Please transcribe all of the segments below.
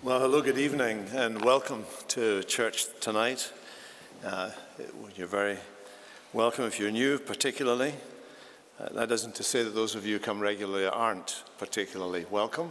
Well, hello, good evening, and welcome to church tonight. You're very welcome if you're new, particularly. That isn't to say that those of you who come regularly aren't particularly welcome,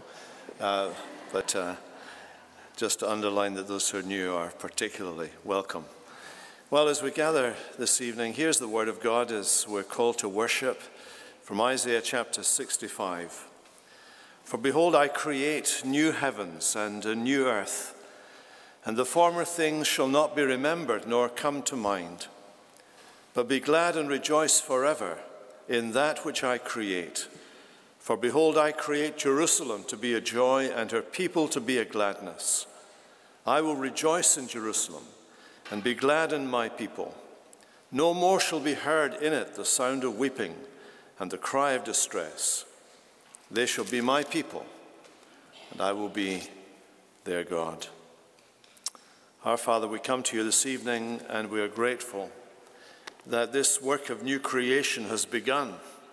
but just to underline that those who are new are particularly welcome. Well, as we gather this evening, here's the word of God as we're called to worship from Isaiah chapter 65. For behold, I create new heavens and a new earth, and the former things shall not be remembered nor come to mind. But be glad and rejoice forever in that which I create. For behold, I create Jerusalem to be a joy and her people to be a gladness. I will rejoice in Jerusalem and be glad in my people. No more shall be heard in it the sound of weeping and the cry of distress. They shall be my people, and I will be their God. Our Father, we come to you this evening, and we are grateful that this work of new creation has begun.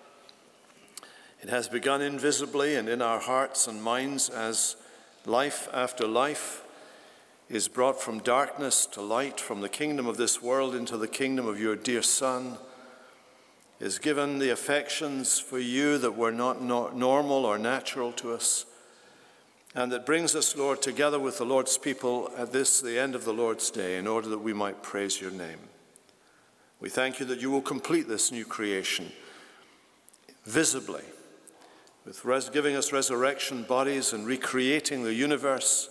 It has begun invisibly and in our hearts and minds as life after life is brought from darkness to light, from the kingdom of this world into the kingdom of your dear Son, is given the affections for you that were not normal or natural to us, and that brings us, Lord, together with the Lord's people at the end of the Lord's day, in order that we might praise your name. We thank you that you will complete this new creation visibly, with giving us resurrection bodies and recreating the universe,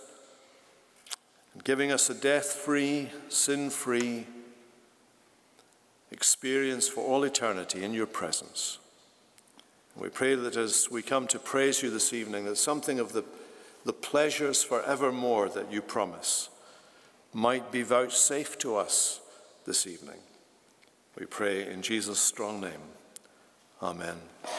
and giving us a death-free, sin-free experience for all eternity in your presence. We pray that as we come to praise you this evening, that something of the pleasures forevermore that you promise might be vouchsafed to us this evening. We pray in Jesus' strong name. Amen.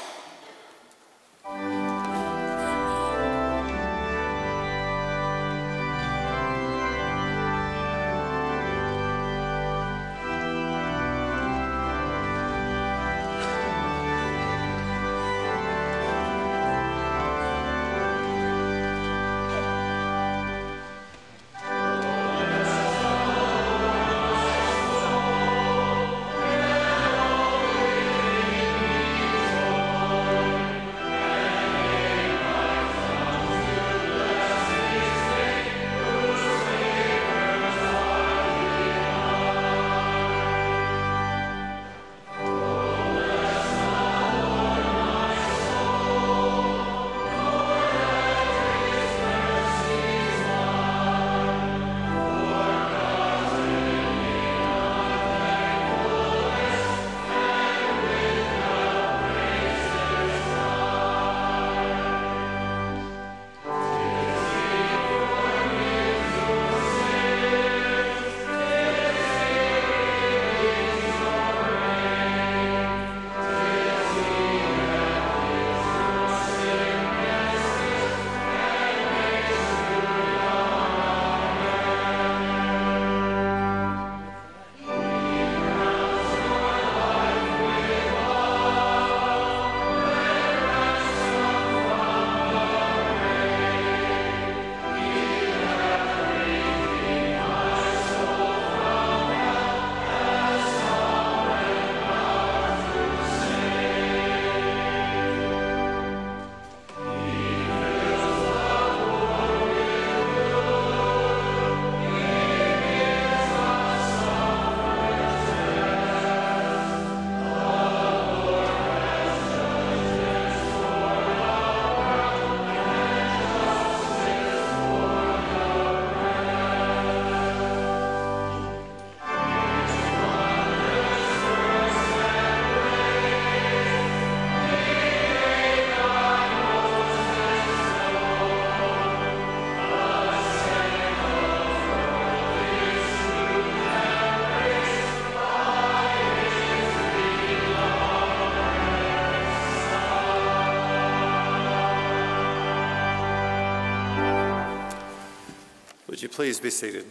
Would you please be seated?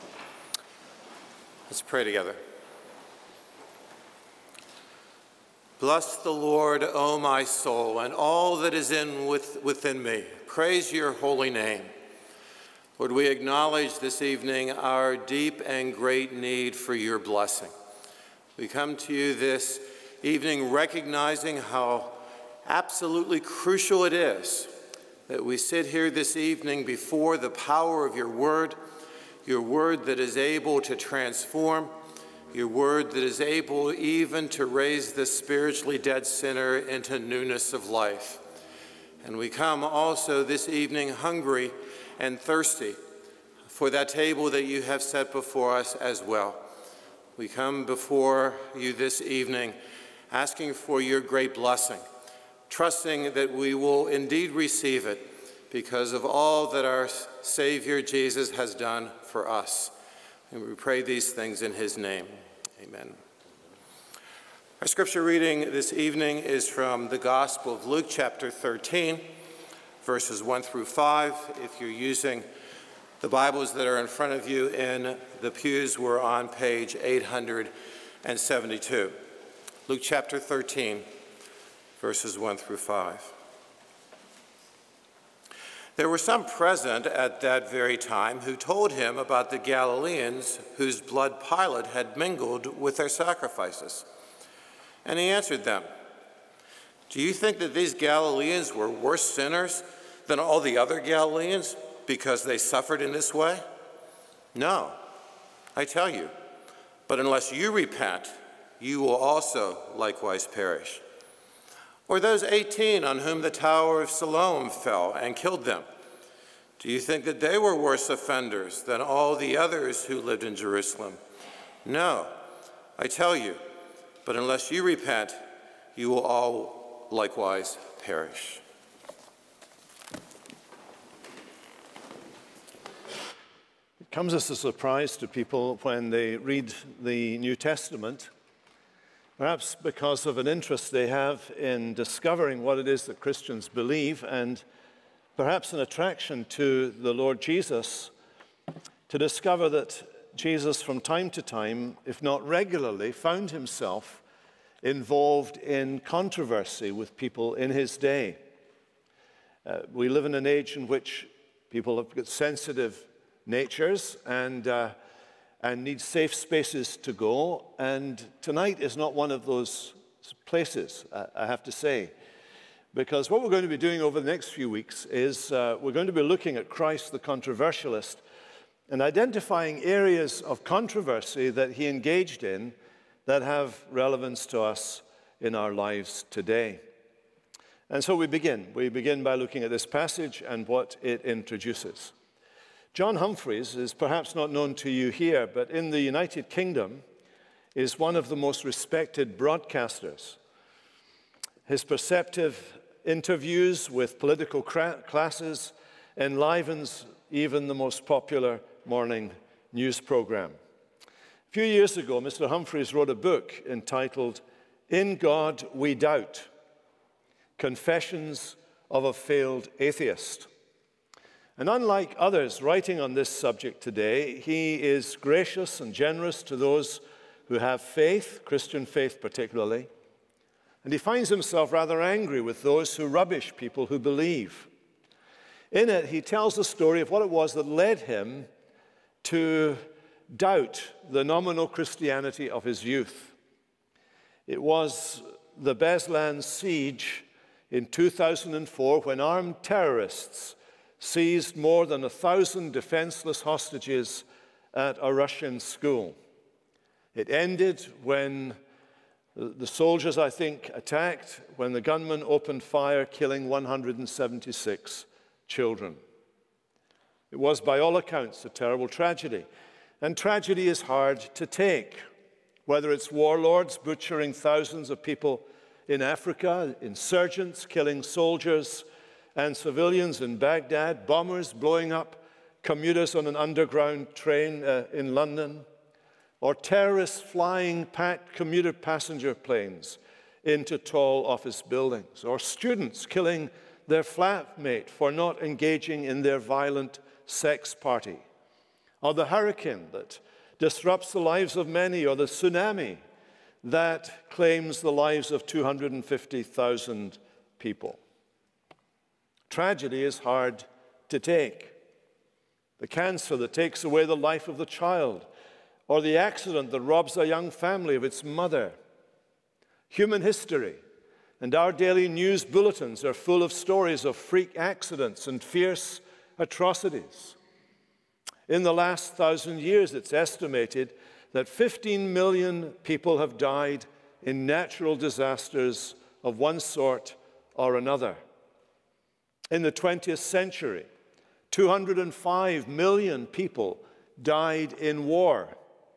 Let's pray together. Bless the Lord, O my soul, and all that is within me. Praise your holy name. Lord, we acknowledge this evening our deep and great need for your blessing. We come to you this evening recognizing how absolutely crucial it is that we sit here this evening before the power of your word that is able to transform, your word that is able even to raise the spiritually dead sinner into newness of life. And we come also this evening hungry and thirsty for that table that you have set before us as well. We come before you this evening asking for your great blessing, trusting that we will indeed receive it because of all that our Savior Jesus has done for us. And we pray these things in his name. Amen. Our scripture reading this evening is from the Gospel of Luke, chapter 13, verses 1 through 5. If you're using the Bibles that are in front of you in the pews, we're on page 872. Luke chapter 13, verses 1 through 5. There were some present at that very time who told him about the Galileans whose blood Pilate had mingled with their sacrifices. And he answered them, "Do you think that these Galileans were worse sinners than all the other Galileans because they suffered in this way? No, I tell you, but unless you repent, you will also likewise perish. Or those 18 on whom the tower of Siloam fell and killed them, do you think that they were worse offenders than all the others who lived in Jerusalem? No, I tell you, but unless you repent, you will all likewise perish." It comes as a surprise to people when they read the New Testament, perhaps because of an interest they have in discovering what it is that Christians believe, and perhaps an attraction to the Lord Jesus, to discover that Jesus from time to time, if not regularly, found himself involved in controversy with people in his day. We live in an age in which people have got sensitive natures and need safe spaces to go, and tonight is not one of those places, I have to say, because what we're going to be doing over the next few weeks is we're going to be looking at Christ the Controversialist and identifying areas of controversy that he engaged in that have relevance to us in our lives today. And so we begin by looking at this passage and what it introduces. John Humphreys is perhaps not known to you here, but in the United Kingdom is one of the most respected broadcasters. His perceptive interviews with political classes enlivens even the most popular morning news program. A few years ago, Mr. Humphreys wrote a book entitled "In God We Doubt: Confessions of a Failed Atheist." And unlike others writing on this subject today, he is gracious and generous to those who have faith, Christian faith particularly, and he finds himself rather angry with those who rubbish people who believe. In it, he tells the story of what it was that led him to doubt the nominal Christianity of his youth. It was the Beslan siege in 2004 when armed terrorists seized more than 1,000 defenseless hostages at a Russian school. It ended when the soldiers, I think, attacked, when the gunmen opened fire, killing 176 children. It was, by all accounts, a terrible tragedy. And tragedy is hard to take, whether it's warlords butchering thousands of people in Africa, insurgents killing soldiers and civilians in Baghdad, bombers blowing up commuters on an underground train in London, or terrorists flying packed commuter passenger planes into tall office buildings, or students killing their flatmate for not engaging in their violent sex party, or the hurricane that disrupts the lives of many, or the tsunami that claims the lives of 250,000 people. Tragedy is hard to take. The cancer that takes away the life of the child, or the accident that robs a young family of its mother. Human history and our daily news bulletins are full of stories of freak accidents and fierce atrocities. In the last 1,000 years, it's estimated that 15 million people have died in natural disasters of one sort or another. In the 20th century, 205 million people died in war.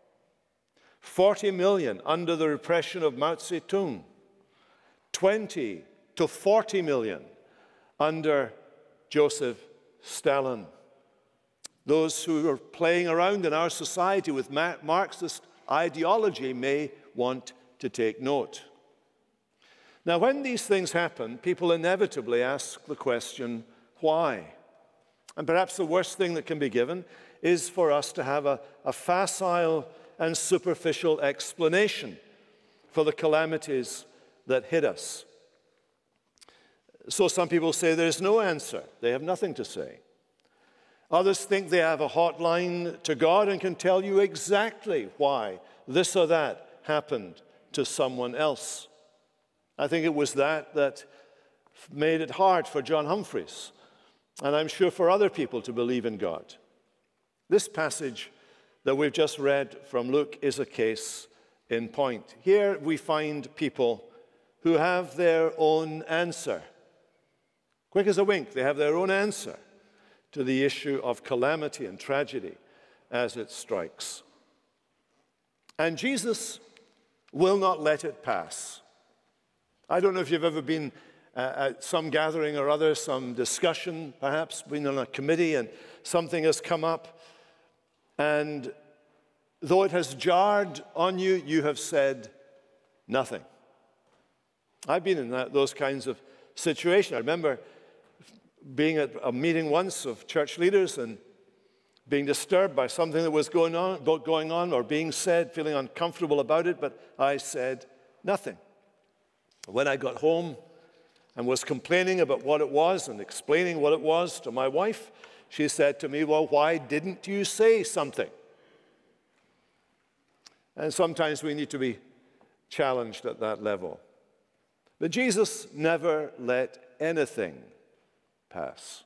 40 million under the repression of Mao Zedong. 20 to 40 million under Joseph Stalin. Those who are playing around in our society with Marxist ideology may want to take note. Now, when these things happen, people inevitably ask the question, why? And perhaps the worst thing that can be given is for us to have a facile and superficial explanation for the calamities that hit us. So some people say there's no answer. They have nothing to say. Others think they have a hotline to God and can tell you exactly why this or that happened to someone else. I think it was that made it hard for John Humphreys, and I'm sure for other people, to believe in God. This passage that we've just read from Luke is a case in point. Here we find people who have their own answer. Quick as a wink, they have their own answer to the issue of calamity and tragedy as it strikes. And Jesus will not let it pass. I don't know if you've ever been at some gathering or other, some discussion, perhaps been on a committee and something has come up, and though it has jarred on you, you have said nothing. I've been in those kinds of situations. I remember being at a meeting once of church leaders and being disturbed by something that was going on or being said, feeling uncomfortable about it, but I said nothing. When I got home and was complaining about what it was and explaining what it was to my wife, she said to me, well, why didn't you say something? And sometimes we need to be challenged at that level. But Jesus never let anything pass.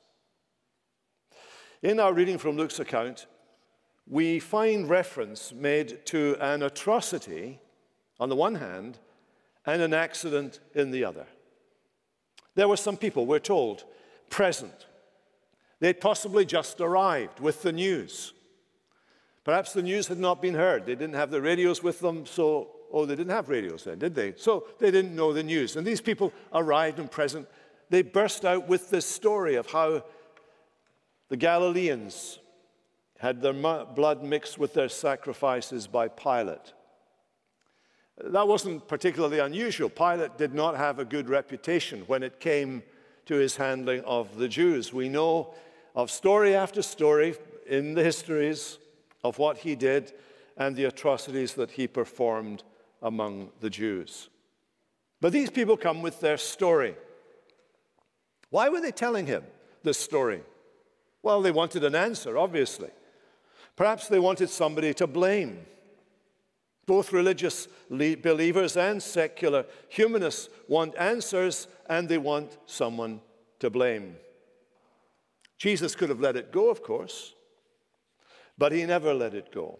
In our reading from Luke's account, we find reference made to an atrocity on the one hand and an accident in the other. There were some people, we're told, present. They'd possibly just arrived with the news. Perhaps the news had not been heard. They didn't have the radios with them, they didn't have radios then, did they? So they didn't know the news. And these people arrived and present. They burst out with this story of how the Galileans had their blood mixed with their sacrifices by Pilate. That wasn't particularly unusual. Pilate did not have a good reputation when it came to his handling of the Jews. We know of story after story in the histories of what he did and the atrocities that he performed among the Jews. But these people come with their story. Why were they telling him this story? Well, they wanted an answer, obviously. Perhaps they wanted somebody to blame. Both religious believers and secular humanists want answers, and they want someone to blame. Jesus could have let it go, of course, but he never let it go.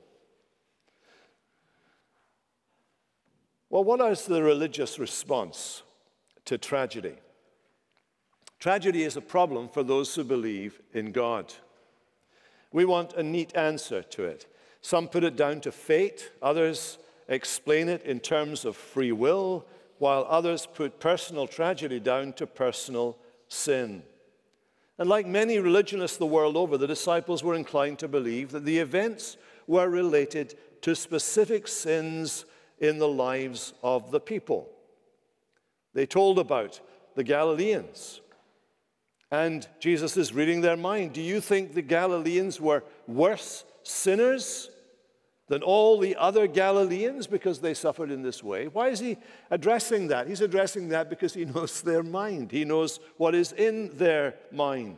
Well, what is the religious response to tragedy? Tragedy is a problem for those who believe in God. We want a neat answer to it. Some put it down to fate, others explain it in terms of free will, while others put personal tragedy down to personal sin. And like many religionists the world over, the disciples were inclined to believe that the events were related to specific sins in the lives of the people. They told about the Galileans. And Jesus is reading their mind. Do you think the Galileans were worse sinners than all the other Galileans because they suffered in this way. Why is he addressing that? He's addressing that because he knows their mind. He knows what is in their mind.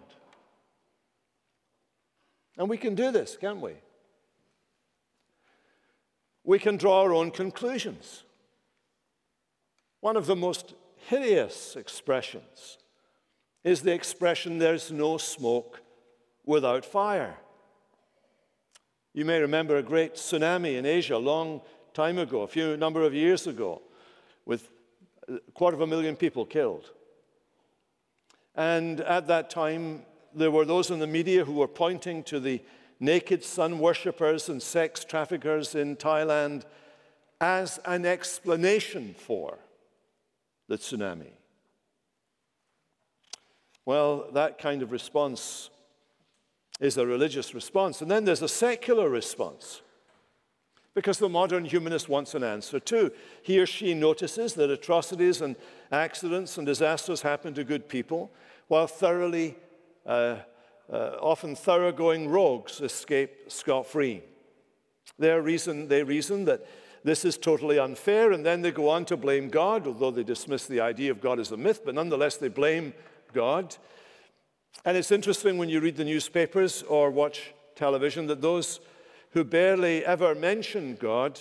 And we can do this, can't we? We can draw our own conclusions. One of the most hideous expressions is the expression, "there's no smoke without fire." You may remember a great tsunami in Asia a long time ago, a number of years ago, with 250,000 people killed. And at that time, there were those in the media who were pointing to the naked sun worshippers and sex traffickers in Thailand as an explanation for the tsunami. Well, that kind of response is a religious response. And then there's a secular response, because the modern humanist wants an answer too. He or she notices that atrocities and accidents and disasters happen to good people, while often thoroughgoing rogues escape scot-free. They reason that this is totally unfair, and then they go on to blame God, although they dismiss the idea of God as a myth, but nonetheless they blame God. And it's interesting when you read the newspapers or watch television that those who barely ever mention God,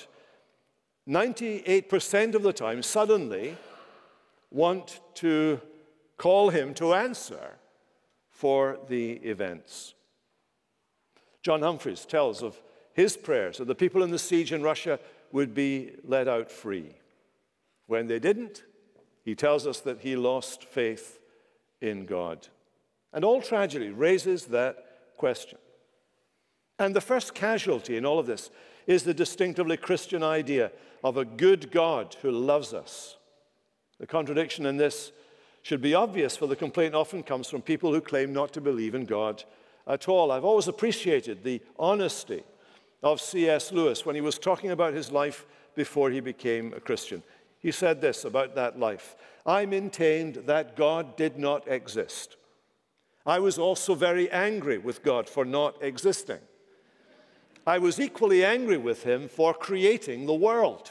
98% of the time suddenly want to call him to answer for the events. John Humphreys tells of his prayers that the people in the siege in Russia would be let out free. When they didn't, he tells us that he lost faith in God. And all tragedy raises that question. And the first casualty in all of this is the distinctively Christian idea of a good God who loves us. The contradiction in this should be obvious, for the complaint often comes from people who claim not to believe in God at all. I've always appreciated the honesty of C.S. Lewis when he was talking about his life before he became a Christian. He said this about that life: "I maintained that God did not exist. I was also very angry with God for not existing. I was equally angry with him for creating the world."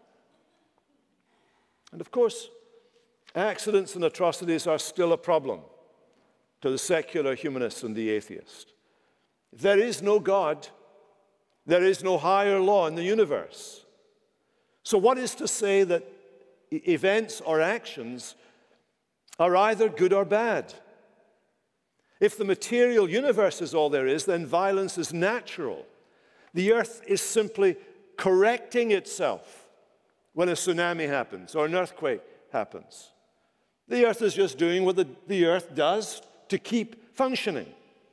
And of course, accidents and atrocities are still a problem to the secular humanist and the atheist. If there is no God, there is no higher law in the universe. So what is to say that events or actions are either good or bad? If the material universe is all there is, then violence is natural. The earth is simply correcting itself when a tsunami happens or an earthquake happens. The earth is just doing what the earth does to keep functioning.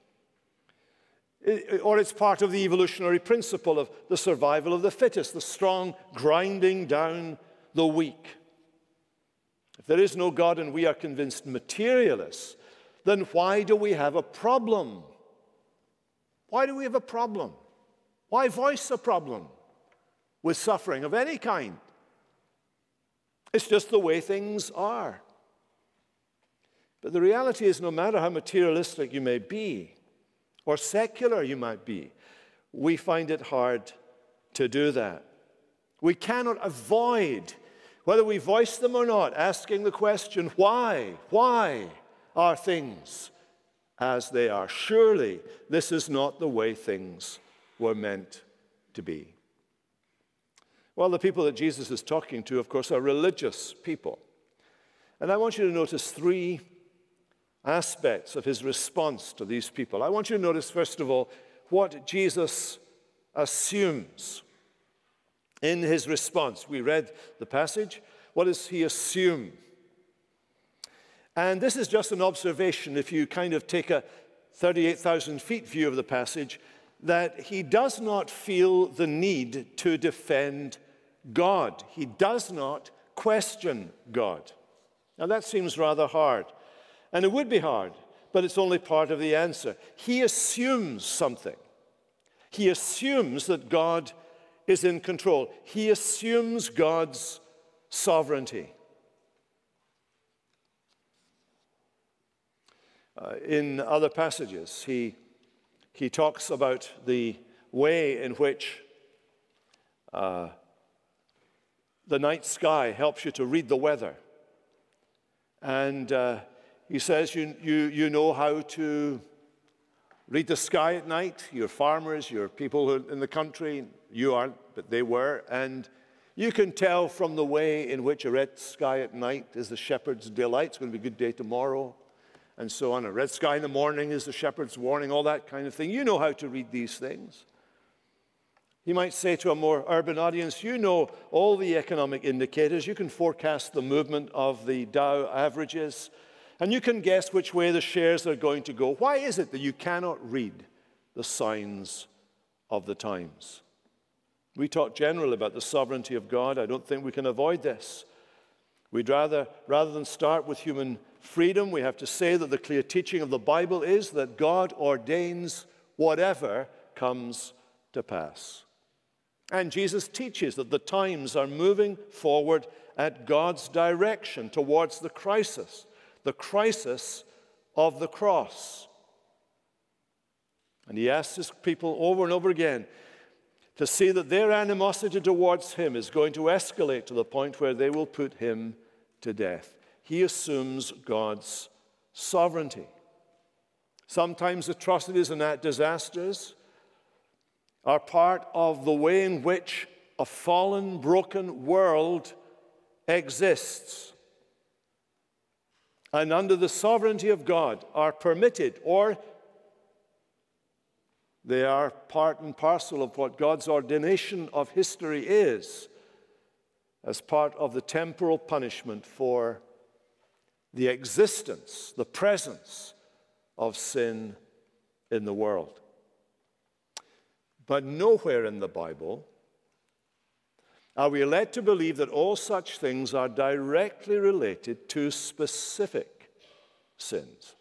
Or it's part of the evolutionary principle of the survival of the fittest, the strong grinding down the weak. If there is no God and we are convinced materialists, then why do we have a problem? Why do we have a problem? Why voice a problem with suffering of any kind? It's just the way things are. But the reality is, no matter how materialistic you may be, or secular you might be, we find it hard to do that. We cannot avoid, whether we voice them or not, asking the question, why? Why are things as they are? Surely this is not the way things were meant to be. Well, the people that Jesus is talking to, of course, are religious people. And I want you to notice three aspects of his response to these people. I want you to notice, first of all, what Jesus assumes in his response. We read the passage. What does he assume? And this is just an observation, if you kind of take a 38,000 feet view of the passage, that he does not feel the need to defend God. He does not question God. Now that seems rather hard. And it would be hard, but it's only part of the answer. He assumes something. He assumes that God is in control. He assumes God's sovereignty. In other passages, he talks about the way in which The night sky helps you to read the weather. And he says you know how to read the sky at night. You're farmers, you're people who in the country. You aren't, but they were. And you can tell from the way in which a red sky at night is the shepherd's delight. It's going to be a good day tomorrow, and so on. A red sky in the morning is the shepherd's warning, all that kind of thing. You know how to read these things. He might say to a more urban audience, you know all the economic indicators. You can forecast the movement of the Dow averages, and you can guess which way the shares are going to go. Why is it that you cannot read the signs of the times? We talk generally about the sovereignty of God. I don't think we can avoid this. We'd rather than start with human freedom, we have to say that the clear teaching of the Bible is that God ordains whatever comes to pass. And Jesus teaches that the times are moving forward at God's direction towards the crisis of the cross. And he asks his people over and over again to see that their animosity towards him is going to escalate to the point where they will put him to death. He assumes God's sovereignty. Sometimes atrocities and disasters are part of the way in which a fallen, broken world exists. And under the sovereignty of God are permitted, or they are part and parcel of what God's ordination of history is, as part of the temporal punishment for the existence, the presence of sin in the world. But nowhere in the Bible are we led to believe that all such things are directly related to specific sins.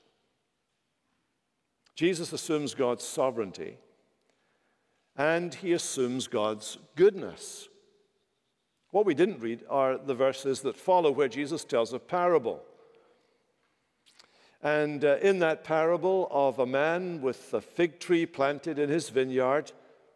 Jesus assumes God's sovereignty, and he assumes God's goodness. What we didn't read are the verses that follow where Jesus tells a parable. And in that parable of a man with a fig tree planted in his vineyard,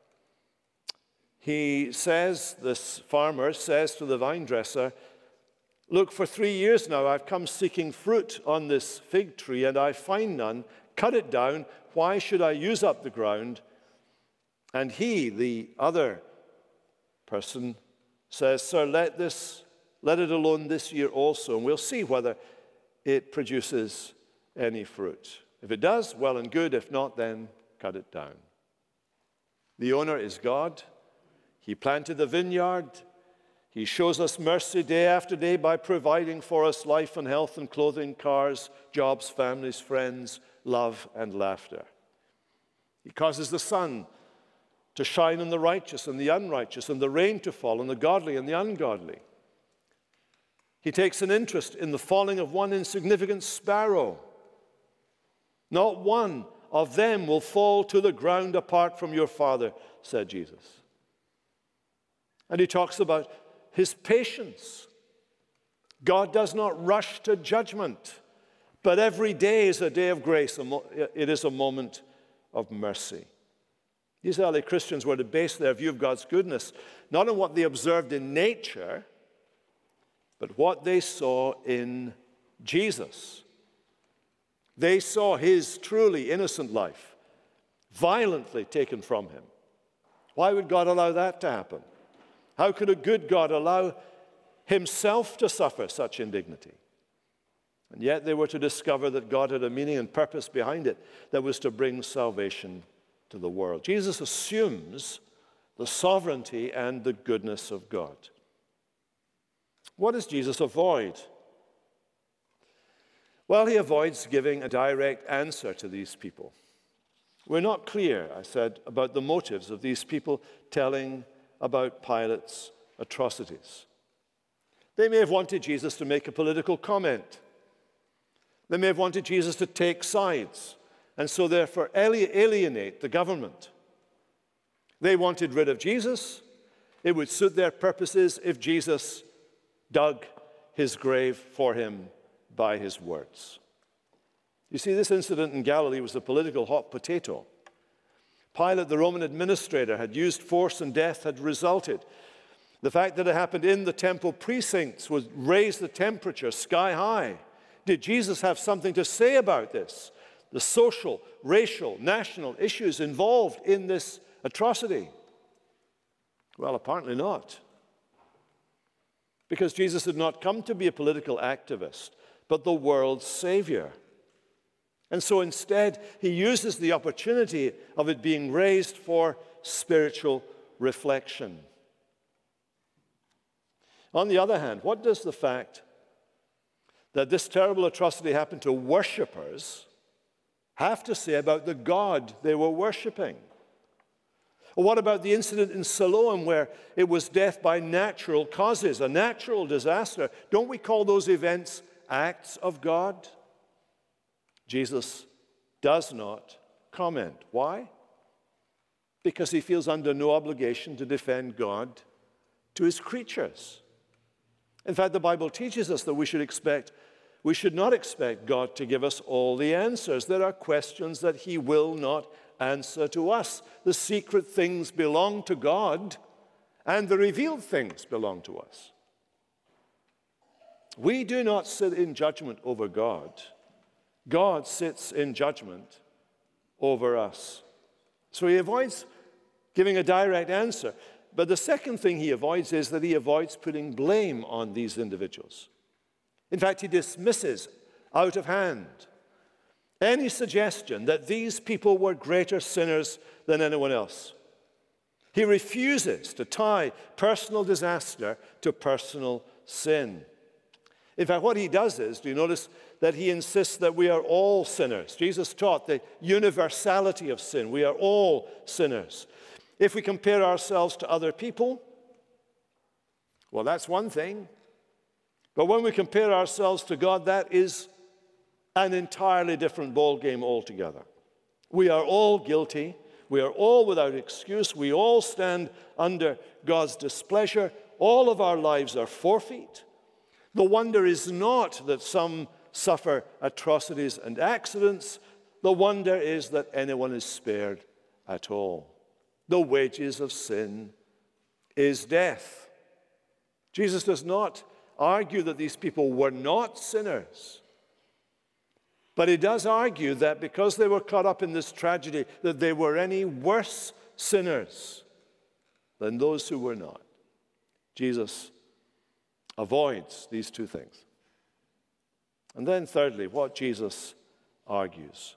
this farmer says to the vine dresser, look, for 3 years now I've come seeking fruit on this fig tree and I find none. Cut it down. Why should I use up the ground? And he, the other person, says, sir, let it alone this year also, and we'll see whether it produces any fruit. If it does, well and good. If not, then cut it down. The owner is God. He planted the vineyard. He shows us mercy day after day by providing for us life and health and clothing, cars, jobs, families, friends, love and laughter. He causes the sun to shine on the righteous and the unrighteous, and the rain to fall on the godly and the ungodly. He takes an interest in the falling of one insignificant sparrow. Not one of them will fall to the ground apart from your Father, said Jesus. And he talks about his patience. God does not rush to judgment, but every day is a day of grace. It is a moment of mercy. These early Christians were to base their view of God's goodness not on what they observed in nature, but what they saw in Jesus. They saw his truly innocent life violently taken from him. Why would God allow that to happen? How could a good God allow himself to suffer such indignity? And yet they were to discover that God had a meaning and purpose behind it that was to bring salvation to the world. Jesus assumes the sovereignty and the goodness of God. What does Jesus avoid? Well, he avoids giving a direct answer to these people. We're not clear, I said, about the motives of these people telling about Pilate's atrocities. They may have wanted Jesus to make a political comment. They may have wanted Jesus to take sides and so therefore alienate the government. They wanted rid of Jesus. It would suit their purposes if Jesus dug his grave for him by his words. You see, this incident in Galilee was a political hot potato. Pilate, the Roman administrator, had used force and death had resulted. The fact that it happened in the temple precincts would raise the temperature sky high. Did Jesus have something to say about this? The social, racial, national issues involved in this atrocity? Well, apparently not. Because Jesus did not come to be a political activist, but the world's Savior. And so instead, he uses the opportunity of it being raised for spiritual reflection. On the other hand, what does the fact that this terrible atrocity happened to worshippers have to say about the God they were worshiping? Or what about the incident in Siloam where it was death by natural causes, a natural disaster? Don't we call those events acts of God? Jesus does not comment. Why? Because he feels under no obligation to defend God to his creatures. In fact, the Bible teaches us that we should not expect God to give us all the answers. There are questions that he will not answer to us. The secret things belong to God, and the revealed things belong to us. We do not sit in judgment over God. God sits in judgment over us. So he avoids giving a direct answer. But the second thing he avoids is that he avoids putting blame on these individuals. In fact, he dismisses out of hand any suggestion that these people were greater sinners than anyone else. He refuses to tie personal disaster to personal sin. In fact, what he does is, do you notice that he insists that we are all sinners? Jesus taught the universality of sin. We are all sinners. If we compare ourselves to other people, well, that's one thing. But when we compare ourselves to God, that is an entirely different ballgame altogether. We are all guilty. We are all without excuse. We all stand under God's displeasure. All of our lives are forfeit. The wonder is not that some suffer atrocities and accidents. The wonder is that anyone is spared at all. The wages of sin is death. Jesus does not argue that these people were not sinners. But he does argue that because they were caught up in this tragedy, that they were any worse sinners than those who were not. Jesus avoids these two things. And then thirdly, what Jesus argues.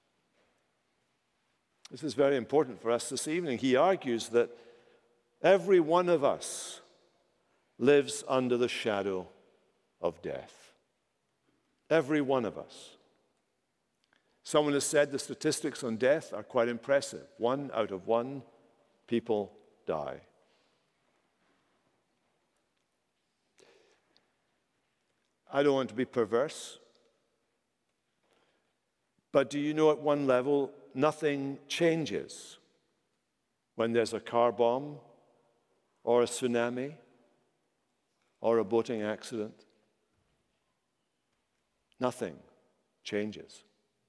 This is very important for us this evening. He argues that every one of us lives under the shadow of death. Every one of us. Someone has said the statistics on death are quite impressive. 1 out of 1 people die. I don't want to be perverse, but do you know at one level, nothing changes when there's a car bomb or a tsunami or a boating accident? Nothing changes.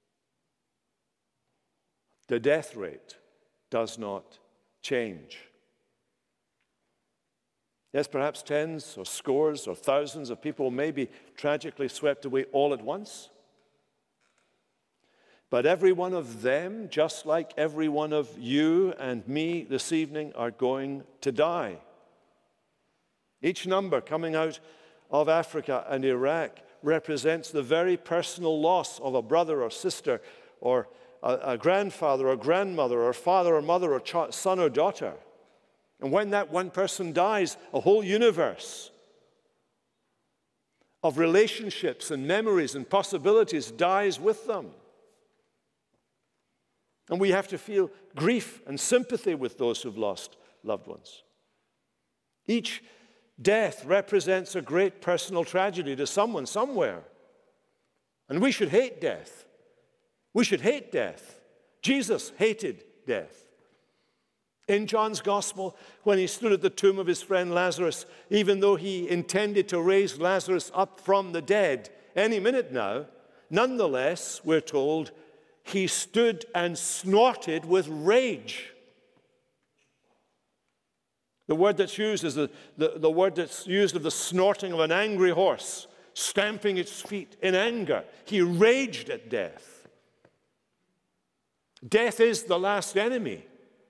The death rate does not change. Yes, perhaps tens or scores or thousands of people may be tragically swept away all at once. But every one of them, just like every one of you and me this evening, are going to die. Each number coming out of Africa and Iraq represents the very personal loss of a brother or sister or a grandfather or grandmother or father or mother or son or daughter. And when that one person dies, a whole universe of relationships and memories and possibilities dies with them. And we have to feel grief and sympathy with those who've lost loved ones. Each death represents a great personal tragedy to someone somewhere. And we should hate death. We should hate death. Jesus hated death. In John's Gospel, when he stood at the tomb of his friend Lazarus, even though he intended to raise Lazarus up from the dead any minute now, nonetheless, we're told, he stood and snorted with rage. The word that's used is the word that's used of the snorting of an angry horse, stamping its feet in anger. He raged at death. Death is the last enemy.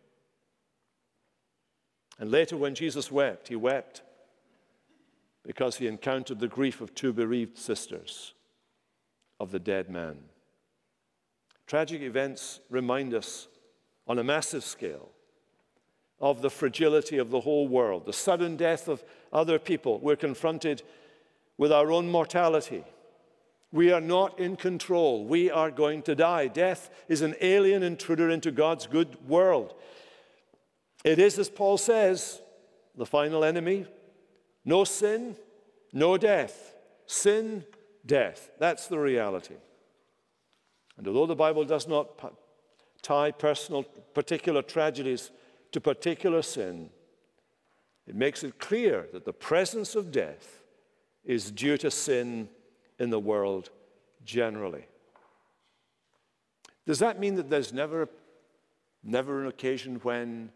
And later when Jesus wept, he wept because he encountered the grief of two bereaved sisters of the dead man. Tragic events remind us on a massive scale of the fragility of the whole world, the sudden death of other people. We're confronted with our own mortality. We are not in control. We are going to die. Death is an alien intruder into God's good world. It is, as Paul says, the final enemy. No sin, no death. Sin, death. That's the reality. And although the Bible does not tie particular tragedies to particular sin, it makes it clear that the presence of death is due to sin in the world generally. Does that mean that there's never an occasion when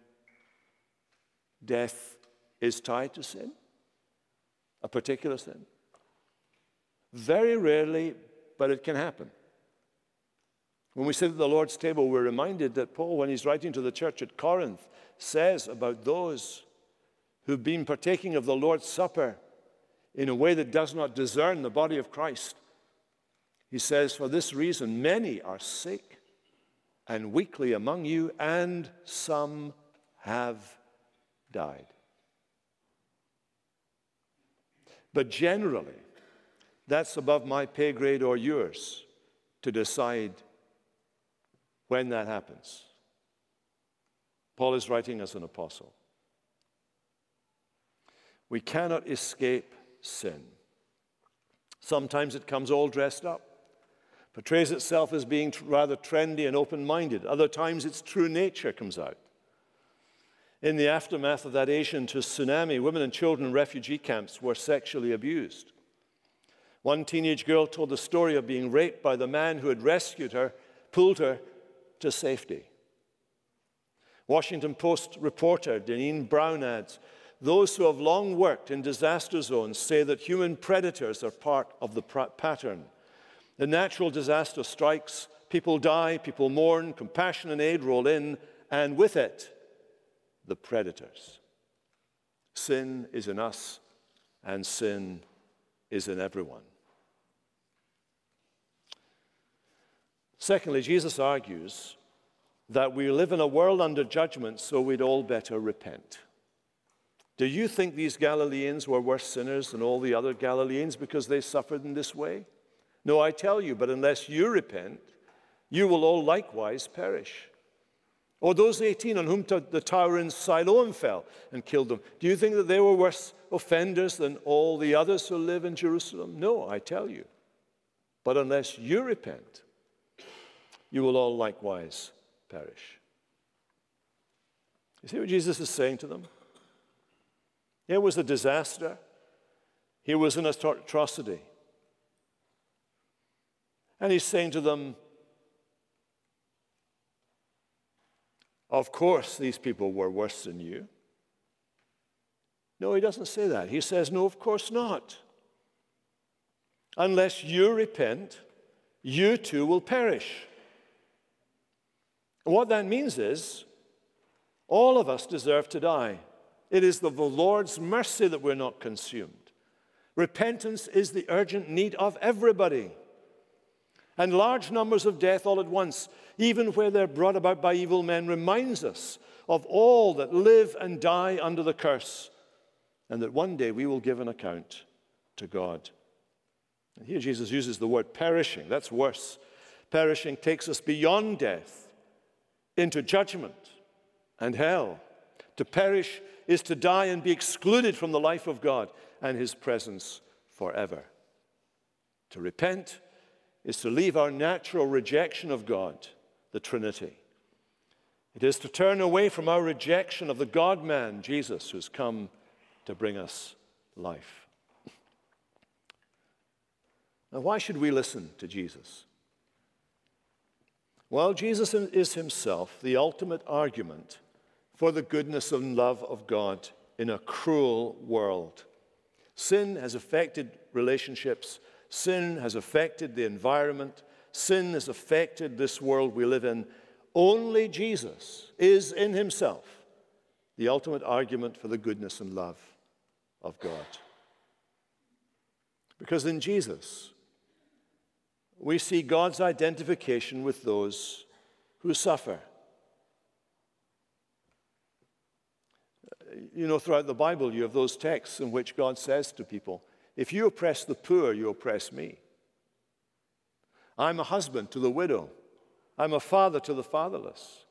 death is tied to sin? A particular sin? Very rarely, but it can happen. When we sit at the Lord's table, we're reminded that Paul, when he's writing to the church at Corinth, says about those who've been partaking of the Lord's Supper in a way that does not discern the body of Christ. He says, for this reason, many are sick and weakly among you, and some have died. But generally, that's above my pay grade or yours to decide when that happens. Paul is writing as an apostle. We cannot escape sin. Sometimes it comes all dressed up, portrays itself as being rather trendy and open-minded. Other times its true nature comes out. In the aftermath of that Asian tsunami, women and children in refugee camps were sexually abused. One teenage girl told the story of being raped by the man who had rescued her, pulled her to safety. Washington Post reporter Deneen Brown adds, those who have long worked in disaster zones say that human predators are part of the pattern. The natural disaster strikes, people die, people mourn, compassion and aid roll in, and with it, the predators. Sin is in us, and sin is in everyone. Secondly, Jesus argues that we live in a world under judgment, so we'd all better repent. Do you think these Galileans were worse sinners than all the other Galileans because they suffered in this way? No, I tell you, but unless you repent, you will all likewise perish. Or those 18 on whom the tower in Siloam fell and killed them, do you think that they were worse offenders than all the others who live in Jerusalem? No, I tell you. But unless you repent, you will all likewise perish. You see what Jesus is saying to them? Here was a disaster. Here was an atrocity. And he's saying to them, of course these people were worse than you. No, he doesn't say that. He says, no, of course not. Unless you repent, you too will perish. And what that means is, all of us deserve to die. It is the Lord's mercy that we're not consumed. Repentance is the urgent need of everybody. And large numbers of death all at once, even where they're brought about by evil men, reminds us of all that live and die under the curse, and that one day we will give an account to God. And here Jesus uses the word perishing. That's worse. Perishing takes us beyond death into judgment and hell. To perish is to die and be excluded from the life of God and his presence forever. To repent is to leave our natural rejection of God, the Trinity. It is to turn away from our rejection of the God-man, Jesus, who's come to bring us life. Now, why should we listen to Jesus? Well, Jesus is himself the ultimate argument for the goodness and love of God in a cruel world. Sin has affected relationships. Sin has affected the environment. Sin has affected this world we live in. Only Jesus is in himself the ultimate argument for the goodness and love of God. Because in Jesus, we see God's identification with those who suffer. You know, throughout the Bible, you have those texts in which God says to people, if you oppress the poor, you oppress me. I'm a husband to the widow. I'm a father to the fatherless.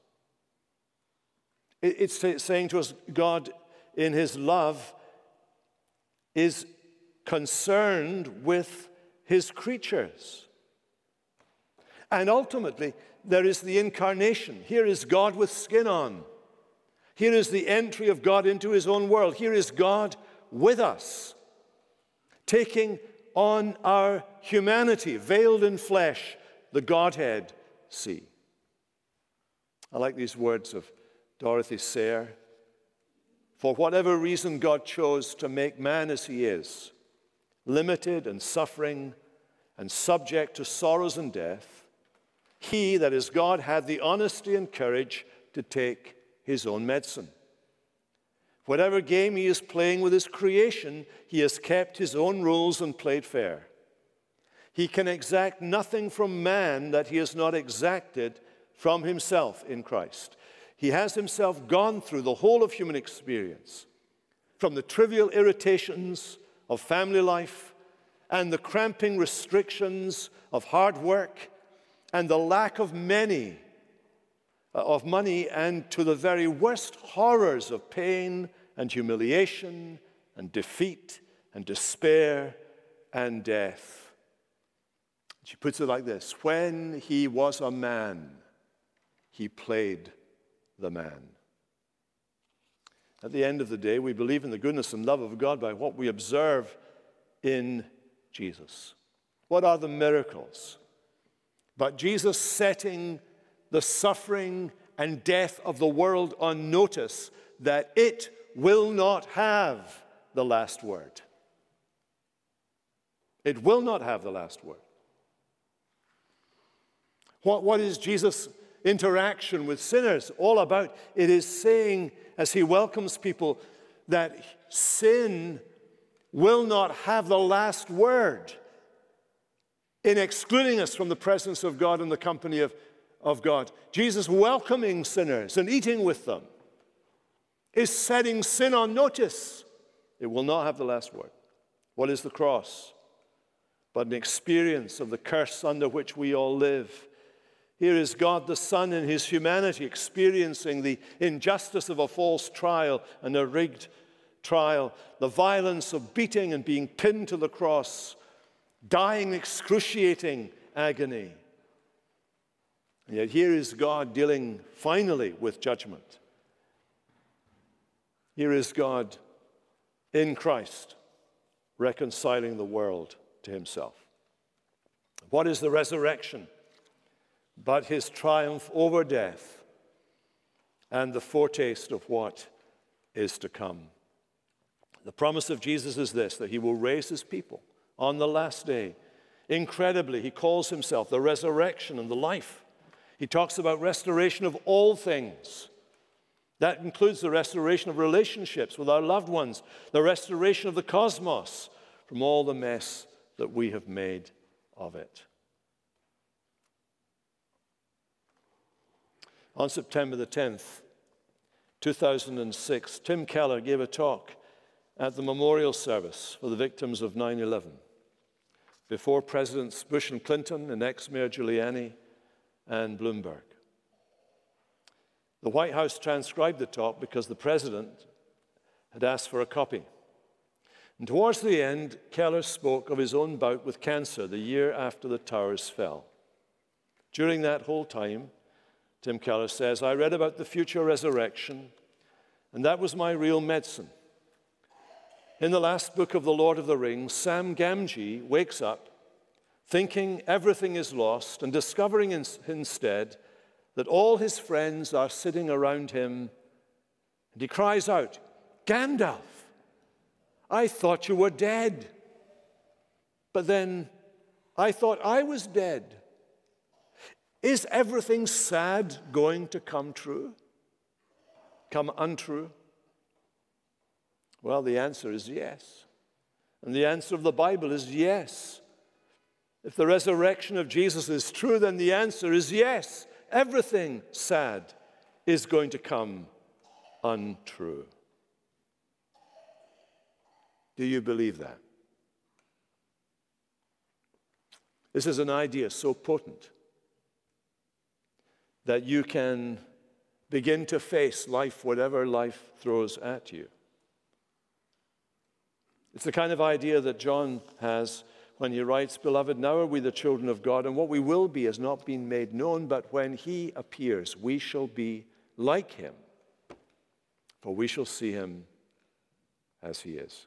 It's saying to us, God, in his love, is concerned with his creatures. And ultimately, there is the incarnation. Here is God with skin on. Here is the entry of God into his own world. Here is God with us, taking on our humanity, veiled in flesh, the Godhead see. I like these words of Dorothy Sayre. For whatever reason God chose to make man as he is, limited and suffering and subject to sorrows and death, he, that is God, had the honesty and courage to take his own medicine. Whatever game he is playing with his creation, he has kept his own rules and played fair. He can exact nothing from man that he has not exacted from himself in Christ. He has himself gone through the whole of human experience, from the trivial irritations of family life and the cramping restrictions of hard work and the lack of money, and to the very worst horrors of pain and humiliation and defeat and despair and death. She puts it like this: when he was a man, he played the man. At the end of the day, we believe in the goodness and love of God by what we observe in Jesus. What are the miracles? But Jesus setting the suffering and death of the world on notice that it will not have the last word. It will not have the last word. What is Jesus' interaction with sinners all about? It is saying, as he welcomes people, that sin will not have the last word in excluding us from the presence of God and the company of God. Jesus welcoming sinners and eating with them is setting sin on notice. It will not have the last word. What is the cross but an experience of the curse under which we all live? Here is God the Son in his humanity experiencing the injustice of a false trial and a rigged trial, the violence of beating and being pinned to the cross, dying excruciating agony. And yet here is God dealing finally with judgment. Here is God in Christ reconciling the world to himself. What is the resurrection but his triumph over death and the foretaste of what is to come? The promise of Jesus is this, that he will raise his people on the last day. Incredibly, he calls himself the resurrection and the life. He talks about restoration of all things. That includes the restoration of relationships with our loved ones, the restoration of the cosmos from all the mess that we have made of it. On September the 10th, 2006, Tim Keller gave a talk at the memorial service for the victims of 9/11 before Presidents Bush and Clinton and ex-Mayor Giuliani and Bloomberg. The White House transcribed the talk because the president had asked for a copy. And towards the end, Keller spoke of his own bout with cancer the year after the towers fell. During that whole time, Tim Keller says, I read about the future resurrection, and that was my real medicine. In the last book of The Lord of the Rings, Sam Gamgee wakes up thinking everything is lost and discovering instead that all his friends are sitting around him, and he cries out, "Gandalf, I thought you were dead. But then I thought I was dead. Is everything sad going to come true? Come untrue?" Well, the answer is yes. And the answer of the Bible is yes. If the resurrection of Jesus is true, then the answer is yes. Everything sad is going to come untrue. Do you believe that? This is an idea so potent that you can begin to face life, whatever life throws at you. It's the kind of idea that John has when he writes, "Beloved, now are we the children of God, and what we will be has not been made known, but when he appears, we shall be like him, for we shall see him as he is."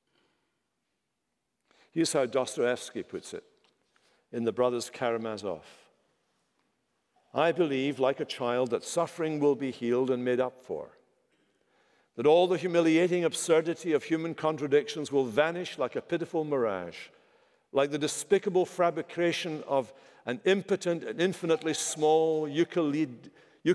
Here's how Dostoevsky puts it in The Brothers Karamazov. "I believe, like a child, that suffering will be healed and made up for, that all the humiliating absurdity of human contradictions will vanish like a pitiful mirage, like the despicable fabrication of an impotent and infinitely small Euclidean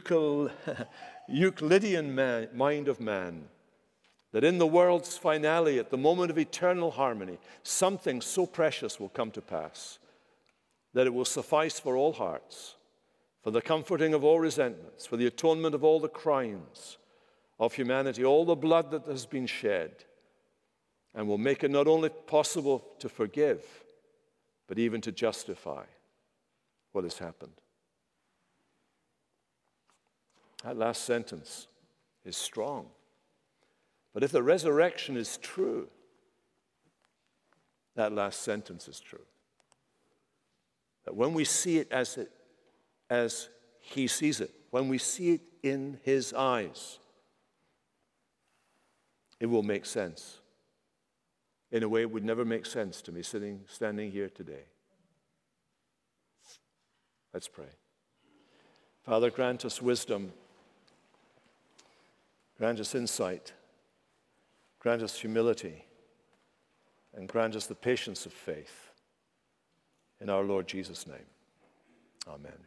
mind of man, that in the world's finale, at the moment of eternal harmony, something so precious will come to pass that it will suffice for all hearts, for the comforting of all resentments, for the atonement of all the crimes of humanity, all the blood that has been shed, and will make it not only possible to forgive, but even to justify what has happened." That last sentence is strong. But if the resurrection is true, that last sentence is true. That when we see it as he sees it, when we see it in his eyes, it will make sense in a way it would never make sense to me standing here today. Let's pray. Father, grant us wisdom, grant us insight, grant us humility, and grant us the patience of faith. In our Lord Jesus' name, amen.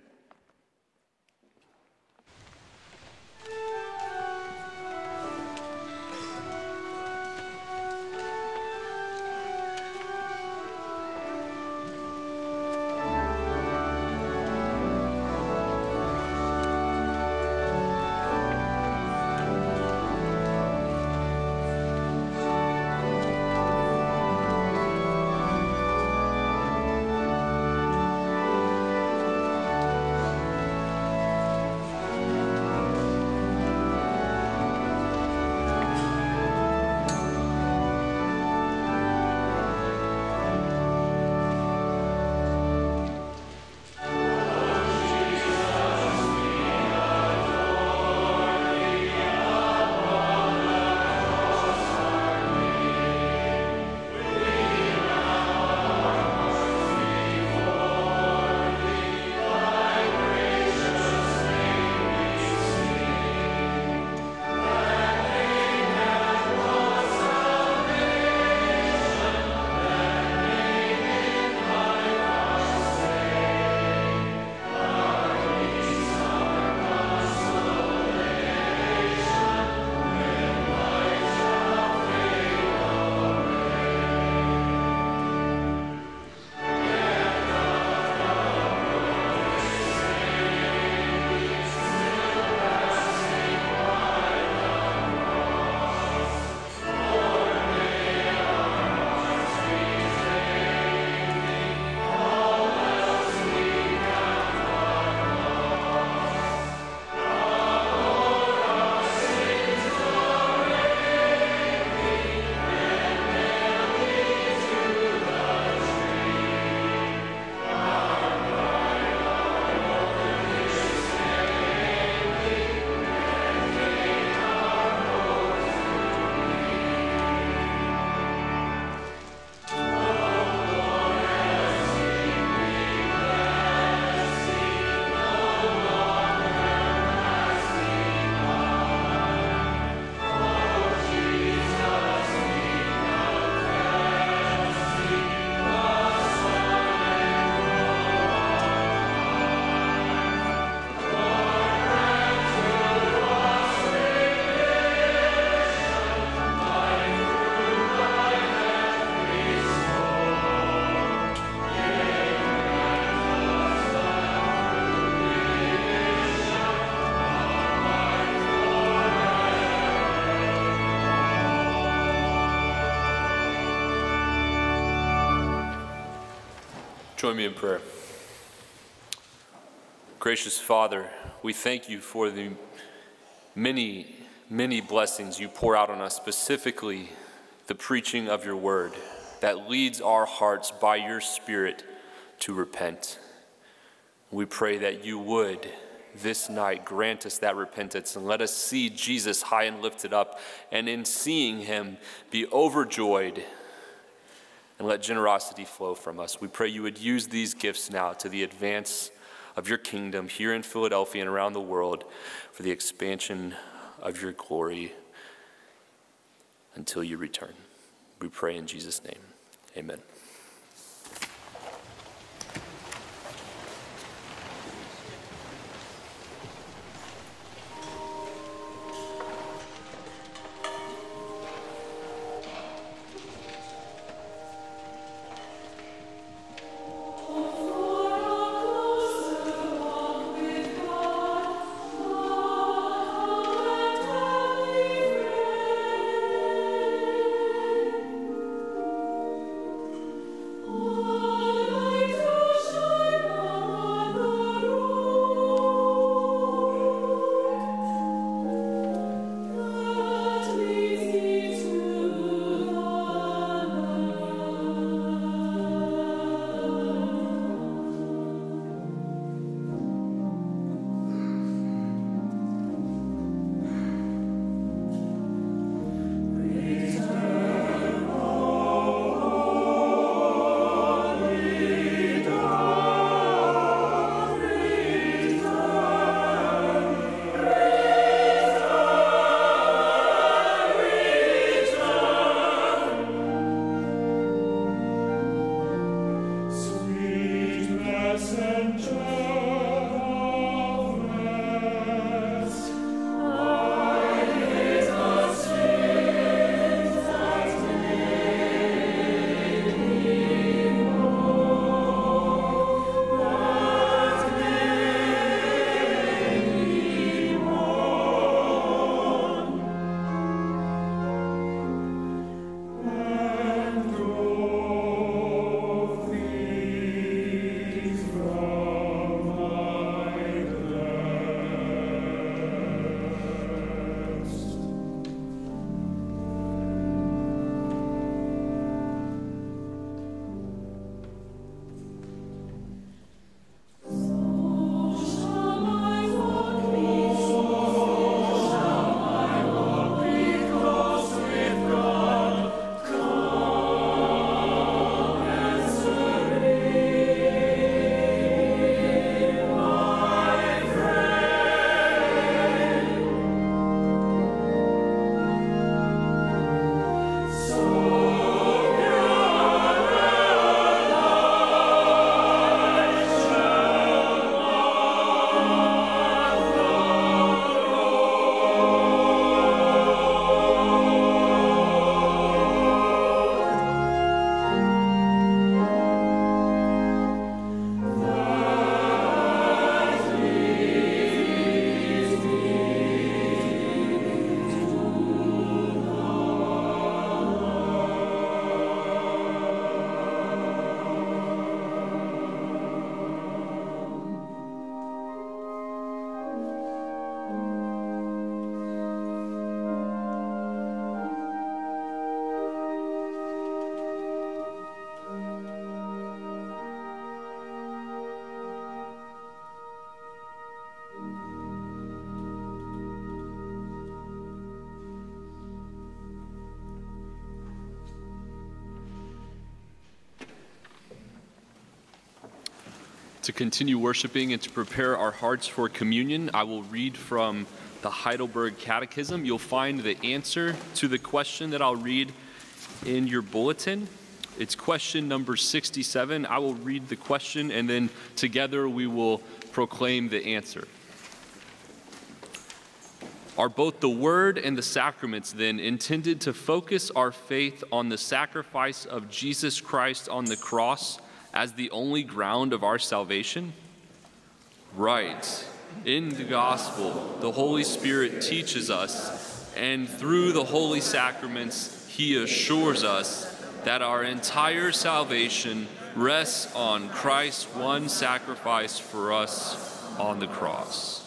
Join me in prayer. Gracious Father, we thank you for the many, many blessings you pour out on us, specifically the preaching of your word that leads our hearts by your Spirit to repent. We pray that you would this night grant us that repentance and let us see Jesus high and lifted up, and in seeing him be overjoyed, and let generosity flow from us. We pray you would use these gifts now to the advance of your kingdom here in Philadelphia and around the world for the expansion of your glory until you return. We pray in Jesus' name. Amen. To continue worshiping and to prepare our hearts for communion, I will read from the Heidelberg Catechism. You'll find the answer to the question that I'll read in your bulletin. It's question number 67. I will read the question, and then together we will proclaim the answer. Are both the Word and the sacraments, then, intended to focus our faith on the sacrifice of Jesus Christ on the cross as the only ground of our salvation? Right. In the gospel, the Holy Spirit teaches us, and through the holy sacraments, he assures us that our entire salvation rests on Christ's one sacrifice for us on the cross.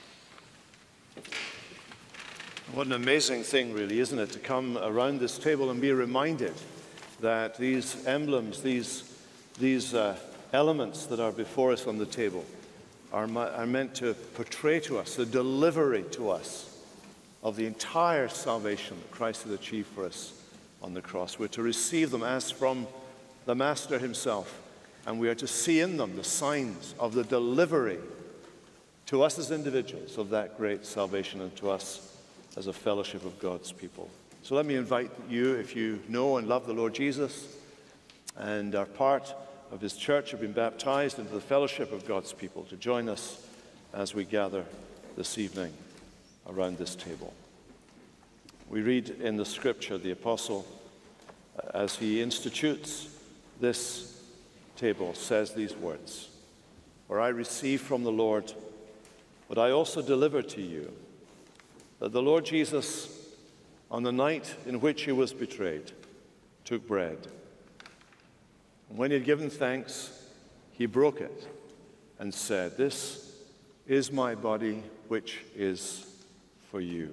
What an amazing thing, really, isn't it, to come around this table and be reminded that these emblems, these elements that are before us on the table are meant to portray to us the delivery to us of the entire salvation that Christ has achieved for us on the cross. We're to receive them as from the Master himself, and we are to see in them the signs of the delivery to us as individuals of that great salvation and to us as a fellowship of God's people. So let me invite you, if you know and love the Lord Jesus and are part of his church, have been baptized into the fellowship of God's people, to join us as we gather this evening around this table. We read in the scripture the apostle, as he institutes this table, says these words, "For I received from the Lord what I also delivered to you, that the Lord Jesus, on the night in which he was betrayed, took bread. And when he had given thanks, he broke it and said, 'This is my body, which is for you.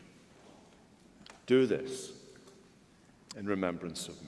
Do this in remembrance of me.'"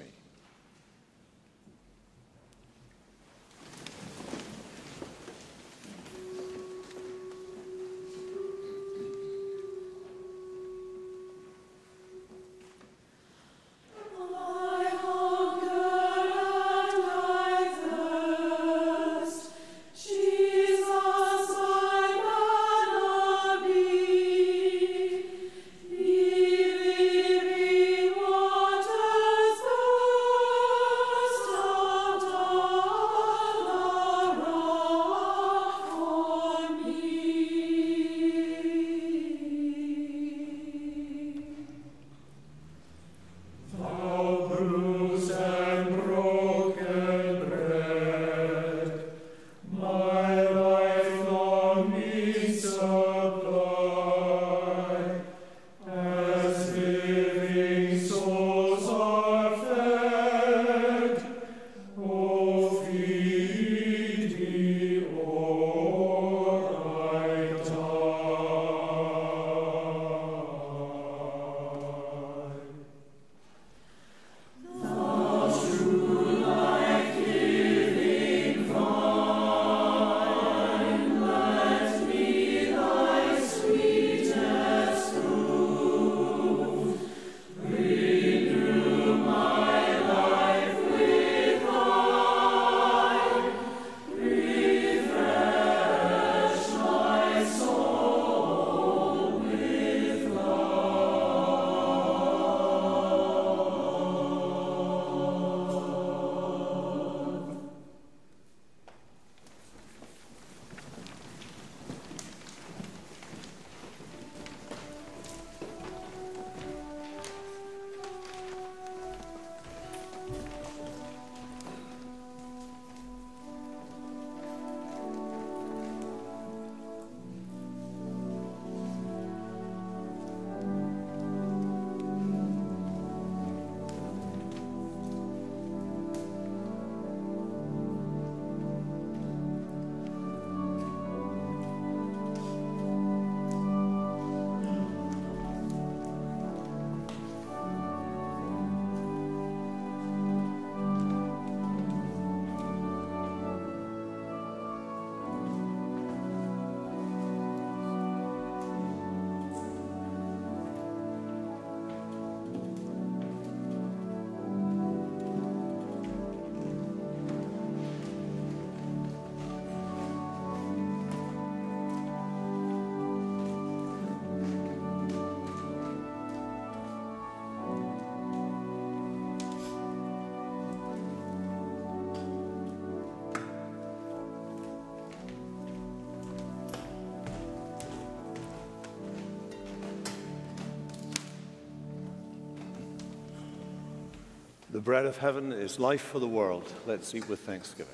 The bread of heaven is life for the world. Let's eat with thanksgiving.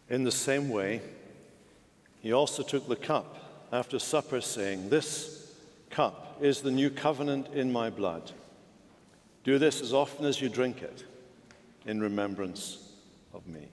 In the same way, he also took the cup after supper, saying, "This cup is the new covenant in my blood. Do this as often as you drink it in remembrance of me."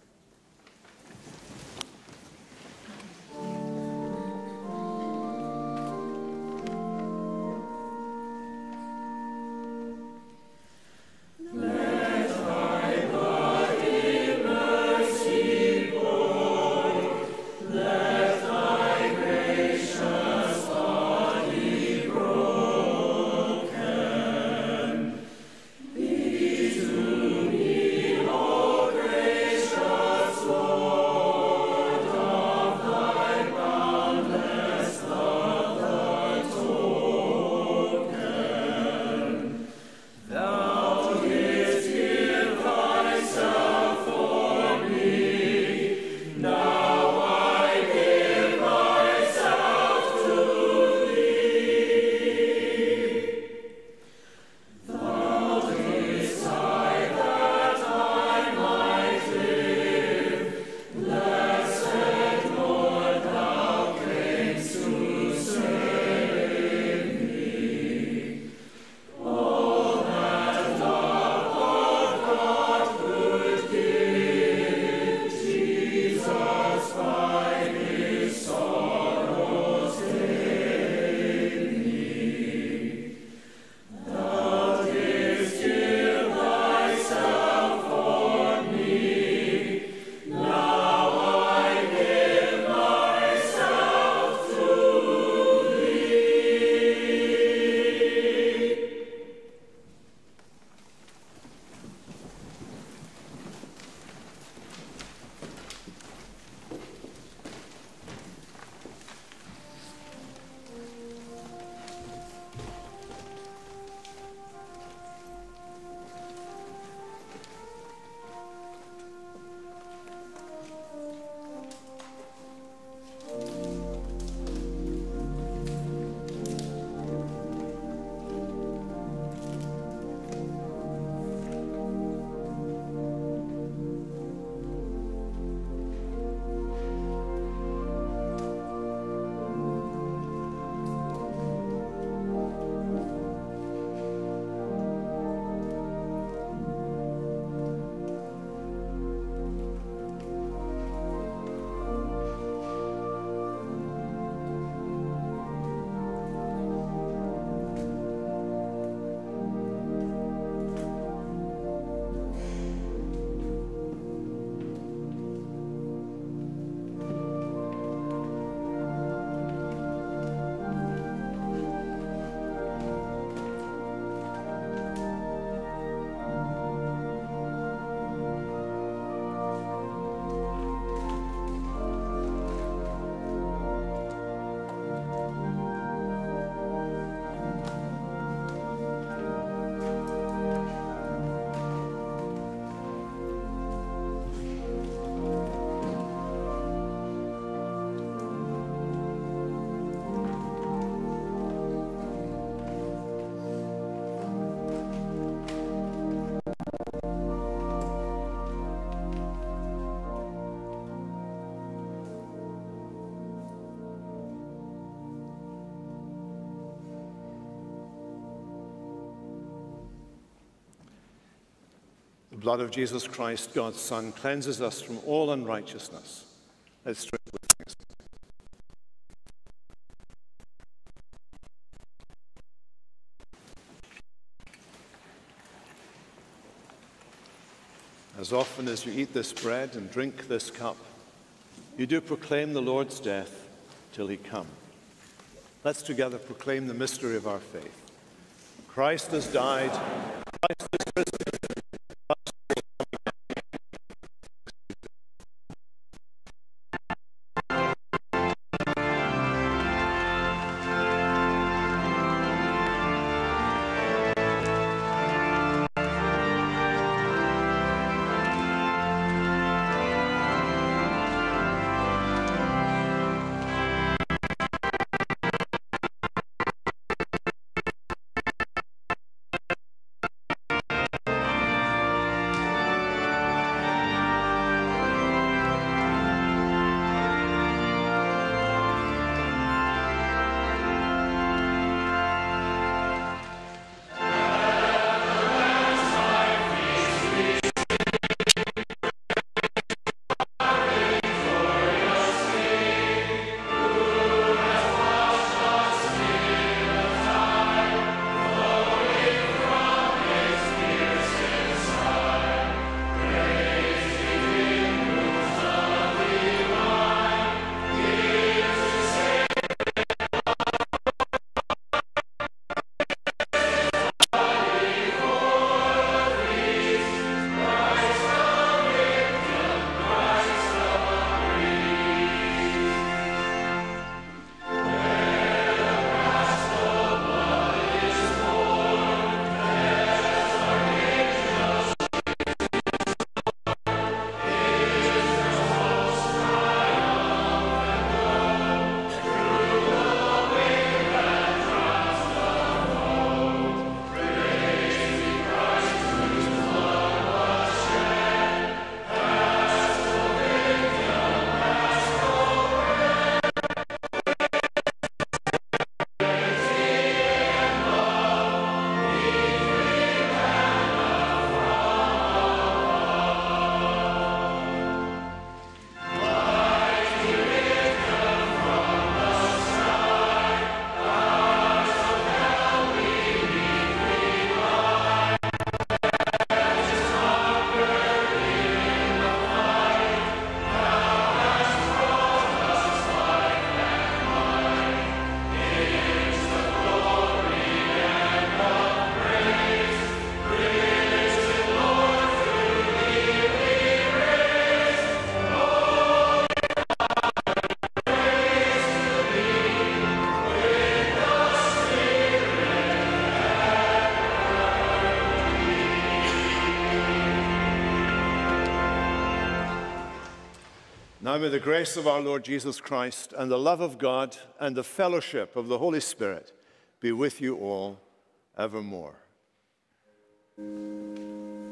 The blood of Jesus Christ, God's Son, cleanses us from all unrighteousness. Let's drink with thanks. As often as you eat this bread and drink this cup, you do proclaim the Lord's death till he come. Let's together proclaim the mystery of our faith. Christ has died. Christ is risen. Now may the grace of our Lord Jesus Christ and the love of God and the fellowship of the Holy Spirit be with you all evermore.